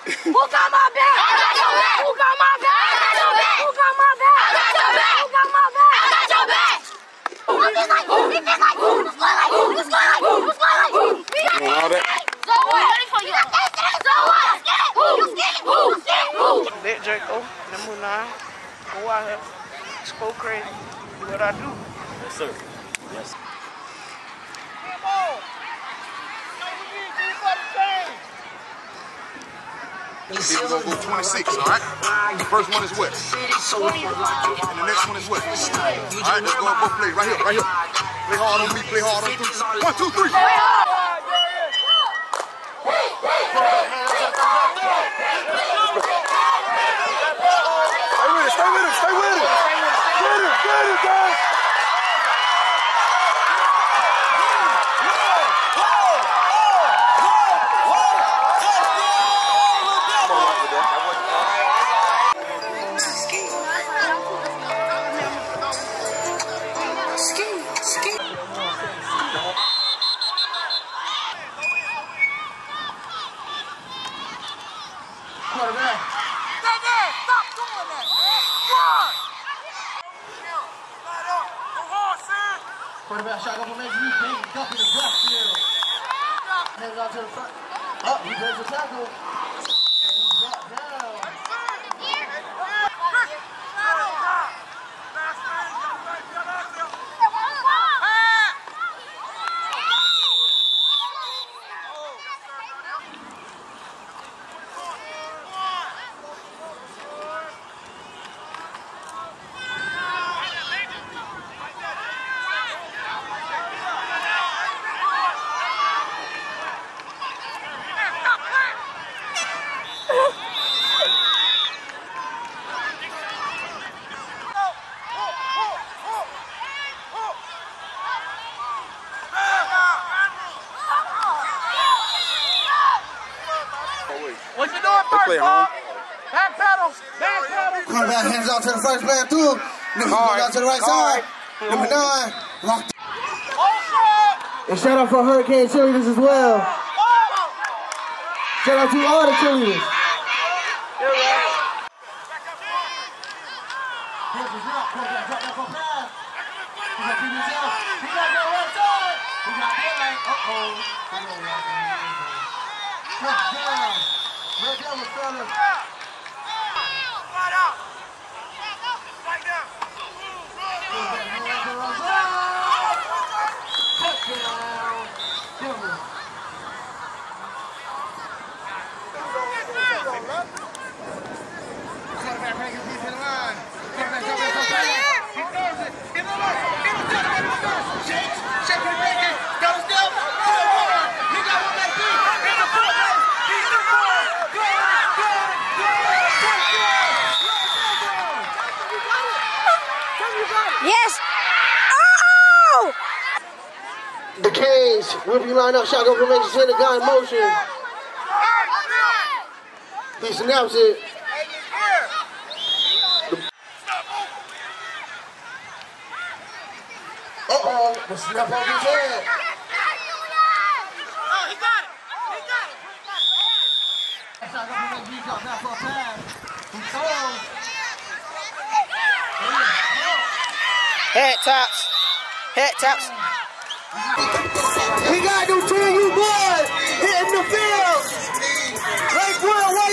Who got my back? I got your back. Who got my back? I got your back. Who got my back? I got your back. Who got my back? I got your back. He feel like you. You score like you. You score like you. You score like you. We got all that. So what? Ready for you. So what? You scared? Who? You scared? Who? Let Draco, number 9, go out here, go crazy, do what I do. Yes, sir. Yes. We're gonna go 26, all right? The first one is what? 20. And the next one is what? All right, let's go both plays. Right here, right here. Play hard on me, play hard on you. 1, 2, 3. Stay with him, stay with him. Get him, guys. Quarterback shotgun formation, he's banging up in the backfield. Hands out to the front. Oh, he does the tackle. And he's brought down. What you doing first, Bob? Back pedal, back pedal. Quarterback hands off to the first man through. Number out to the right side. Number 9, locked. And shout out for Hurricane cheerleaders as well. Shout out to all the cheerleaders. Red down with fellas. Right out. Right down. Touchdown. Denver. Quarterback breaking deep in the line. Quarterback jumping from back. He throws it. In the line. In the touchdown. Shakes. Shaking and making. Goes down. He got one back deep. In the fullback. He's the ball. Yes. Oh! The Canes, whipping line up, shotgun formation, send the guy in motion. He snaps it. Uh-oh, the snap on his head. Oh, he got it. He got it. Shotgun formation, he got that for a pass. He throws. Head taps. Head taps. He got them 2 you boys hitting the field. Like 1-1.